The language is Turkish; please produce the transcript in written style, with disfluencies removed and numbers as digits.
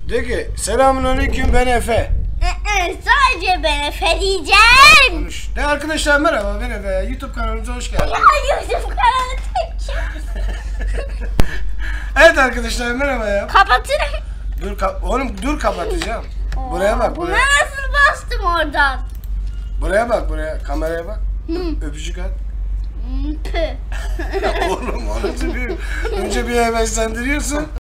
De ki selamünaleyküm, ben Efe. Sadece ben Efe diyeceğim. Konuş. De arkadaşlar merhaba, ben Efe. YouTube kanalımıza hoş geldiniz. Ya YouTube kanalı tek. Evet arkadaşlar merhaba ya. Kapatırım. Dur oğlum dur, kapatacağım. Buraya bak, Buna buraya. nasıl bastım oradan? Buraya bak, buraya. Kameraya bak. Öpücük at. Pü. Oğlum onu önce bir heveslendiriyorsun.